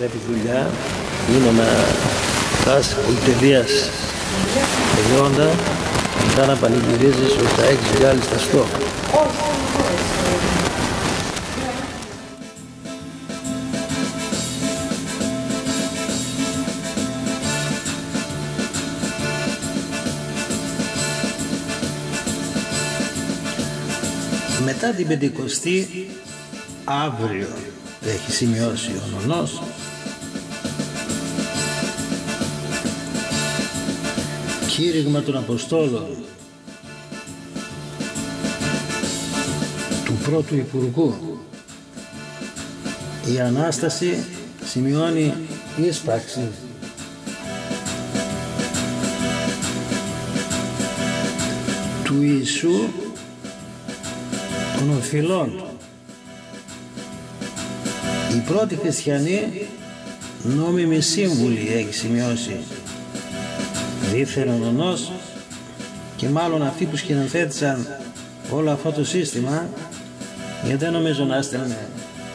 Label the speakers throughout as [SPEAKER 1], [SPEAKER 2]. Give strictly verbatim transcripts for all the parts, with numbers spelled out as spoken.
[SPEAKER 1] πρέπει δουλειά, είναι να πας πολυτελείας τελειώντα, μετά να πανηγυρίζεις ότι θα έχεις βγάλει στα στόχα. Μετά την Πεντηκοστή, αύριο έχει σημειώσει ο νονός, κήρυγμα των Αποστόλων του πρώτου Υπουργού. Η Ανάσταση σημειώνει ίσπραξη του Ιησού των οφειλών του. Οι πρώτοι χριστιανοί νόμιμοι σύμβουλοι έχει σημειώσει δίθεν ο νονός, και μάλλον αυτοί που σκηνοθέτησαν όλο αυτό το σύστημα, γιατί δεν νομίζω να έστελνε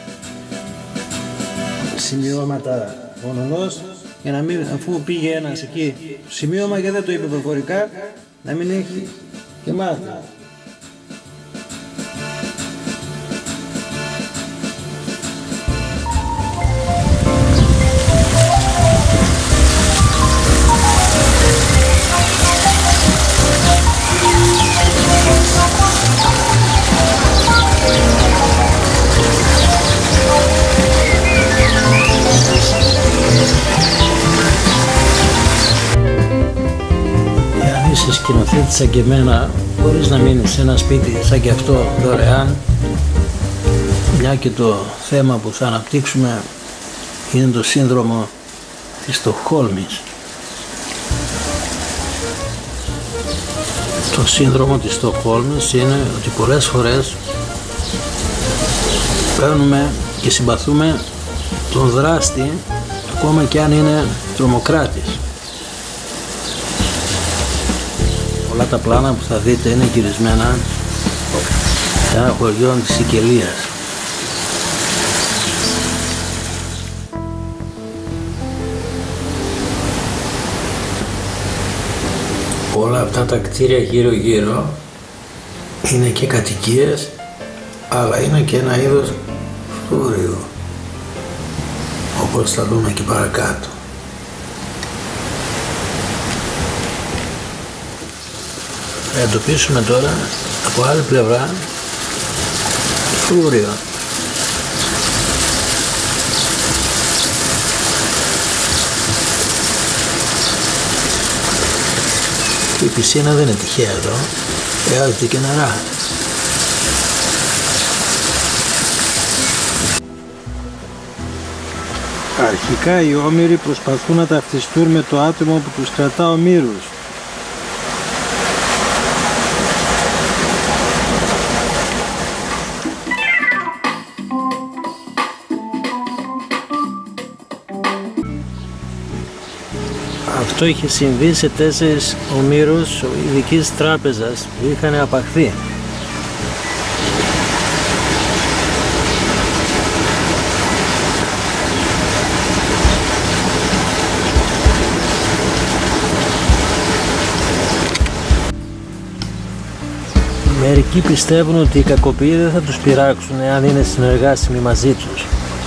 [SPEAKER 1] σημειώματα ο νονός, για να μην, αφού πήγε ένας εκεί σημείωμα και δεν το είπε προφορικά, να μην έχει και μάθημα. Σκηνοθέτης σαν και εμένα, μπορείς να μείνεις σε ένα σπίτι σαν και αυτό δωρεάν, μια και το θέμα που θα αναπτύξουμε είναι το σύνδρομο της Στοκχόλμης. Το σύνδρομο της Στοκχόλμης είναι ότι πολλές φορές παίρνουμε και συμπαθούμε τον δράστη, ακόμα και αν είναι τρομοκράτης. Όλα τα πλάνα που θα δείτε είναι γυρισμένα σε ένα χωριό της Σικελίας. Όλα αυτά τα κτίρια γύρω γύρω είναι και κατοικίες, αλλά είναι και ένα είδος φρούριου, όπως θα δούμε και παρακάτω. Θα εντοπίσουμε τώρα από άλλη πλευρά φρούριο. Και η πισίνα δεν είναι τυχαία εδώ, χρειάζεται και νερά. Αρχικά οι όμηροι προσπαθούν να ταυτιστούν με το άτομο που τους κρατά ομήρους. Αυτό είχε συμβεί σε τέσσερις ομήρους ειδικής τράπεζας που είχαν απαχθεί. Μερικοί πιστεύουν ότι οι κακοποιοί δεν θα τους πειράξουν εάν είναι συνεργάσιμοι μαζί τους.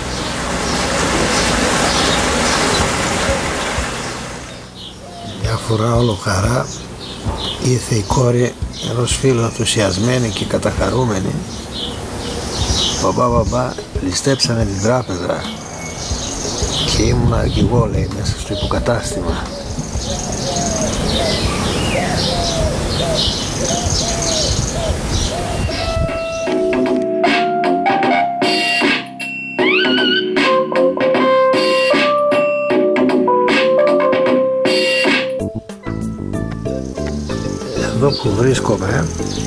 [SPEAKER 1] Μια φορά όλο χαρά ήρθε η κόρη ενός φίλου ενθουσιασμένη και καταχαρούμενη. Μπαμπά, μπαμπά, ληστέψανε την τράπεζα και ήμουνα κι εγώ, λέει, μέσα στο υποκατάστημα. Εδώ που βρίσκομαι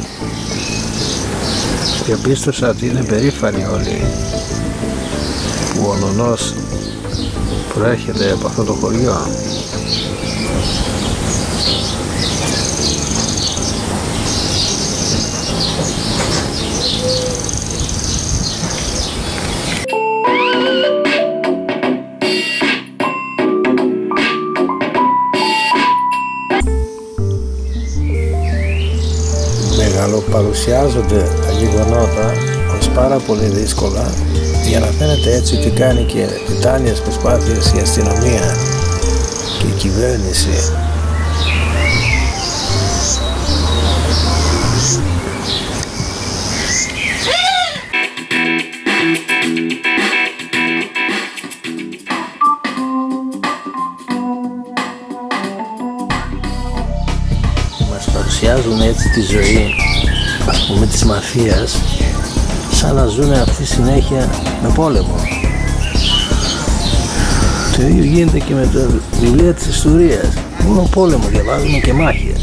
[SPEAKER 1] διαπίστωσα ότι είναι περήφανοι όλοι που ο νονός προέρχεται από αυτό το χωριό. αλλοπαρουσιάζονται τα γεγονότα ως πάρα πολύ δύσκολα για να φαίνεται έτσι ότι κάνει και τιτάνιες προσπάθειες η αστυνομία και η κυβέρνηση παρουσιάζουν έτσι τη ζωή, ας πούμε, της μαφίας, σαν να ζουν αυτή συνέχεια με πόλεμο. Το ίδιο γίνεται και με τα βιβλία της ιστορίας. Μόνο πόλεμο διαβάζουμε και μάχες.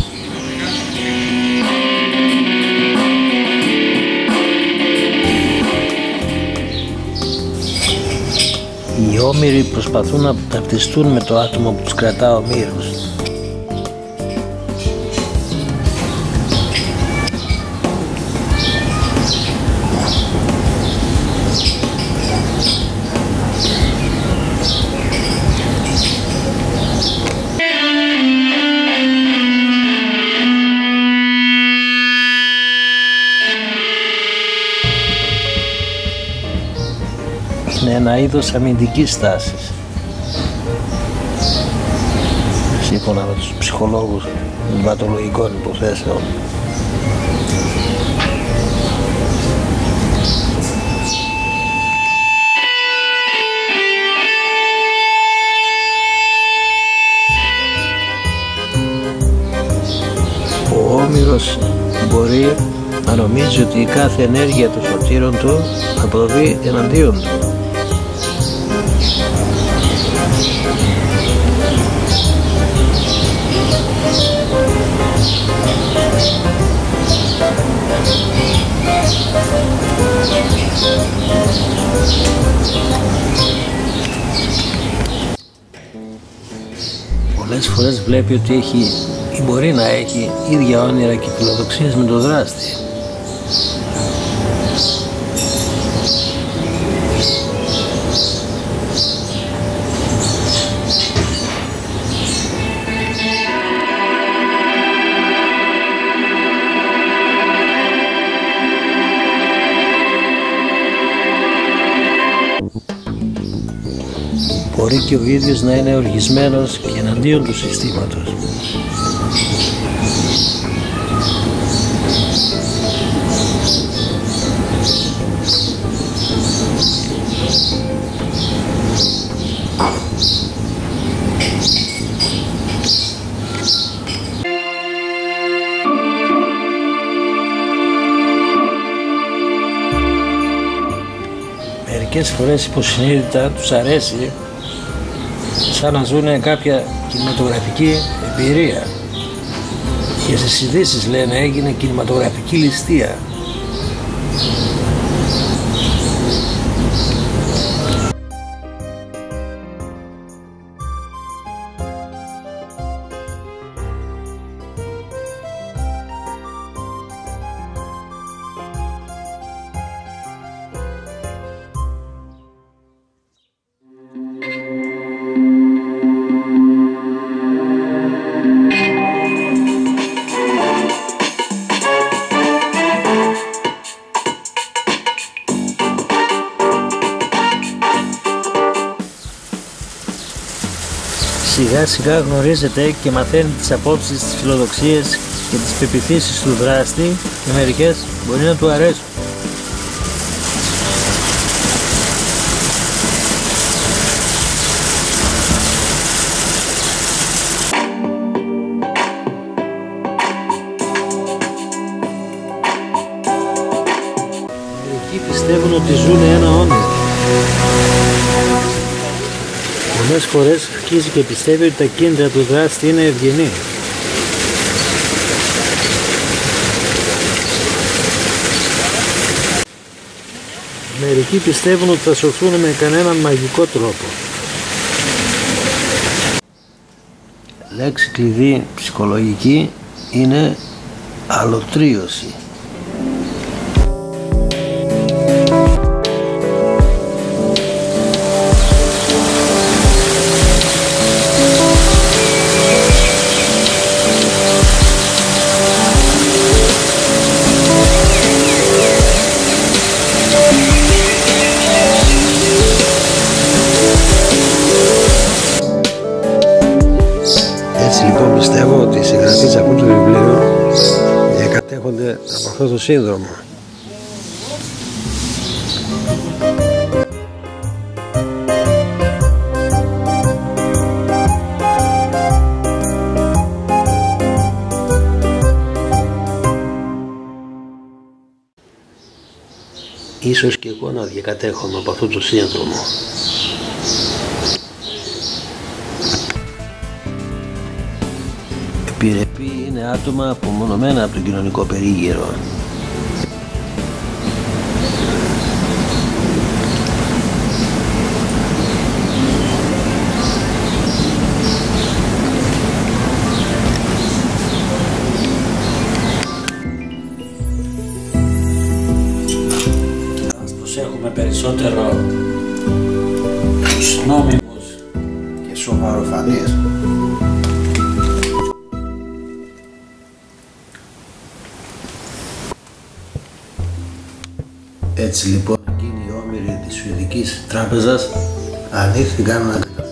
[SPEAKER 1] Οι όμηροι προσπαθούν να ταυτιστούν με το άτομο που τους κρατά ομήρους. Είναι ένα είδος αμυντικής στάσης, σύμφωνα με τους ψυχολόγους των πατολογικών υποθέσεων. Ο όμηρος μπορεί να νομίζει ότι η κάθε ενέργεια των σωτήρων του θα προβεί εναντίον του. Πολλές φορές βλέπει ότι έχει ή μπορεί να έχει ίδια όνειρα και φιλοδοξίες με τον δράστη. Μπορεί και ο ίδιος να είναι οργισμένος και εναντίον του συστήματος. Μερικές φορές υποσυνείδητα τους αρέσει σαν να ζουν κάποια κινηματογραφική εμπειρία και στις ειδήσεις λένε έγινε κινηματογραφική ληστεία. Σιγά σιγά γνωρίζετε και μαθαίνει τις απόψεις, τις φιλοδοξίες και τις πεποιθήσεις του δράστη και μερικές μπορεί να του αρέσουν. Μερικοί πιστεύουν ότι ζουν ένα όνειρο. Πολλές φορές αρχίζει και πιστεύει ότι τα κίνητρα του δράστη είναι ευγενή. Μερικοί πιστεύουν ότι θα σωθούν με κανέναν μαγικό τρόπο. Λέξη κλειδί ψυχολογική είναι αλωτρίωση. κατέχονται από αυτό το σύνδρομο. Ίσως και εγώ να διακατέχομαι από αυτό το σύνδρομο. Επιρρεπή είναι άτομα απομονωμένα από τον κοινωνικό περίγυρο. Ας προσέχουμε περισσότερο τους νόμιμους και σοβαροφανείς. Έτσι λοιπόν εκείνοι οι όμηροι της Σουηδικής Τράπεζας αρνήθηκαν να